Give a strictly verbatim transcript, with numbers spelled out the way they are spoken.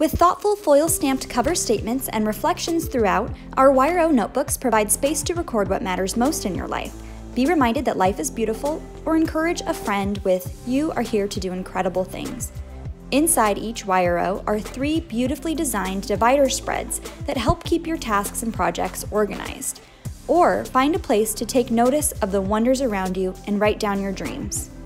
With thoughtful foil-stamped cover statements and reflections throughout, our Wire-O notebooks provide space to record what matters most in your life. Be reminded that life is beautiful, or encourage a friend with, "You are here to do incredible things." Inside each Wire-O are three beautifully designed divider spreads that help keep your tasks and projects organized. Or find a place to take notice of the wonders around you and write down your dreams.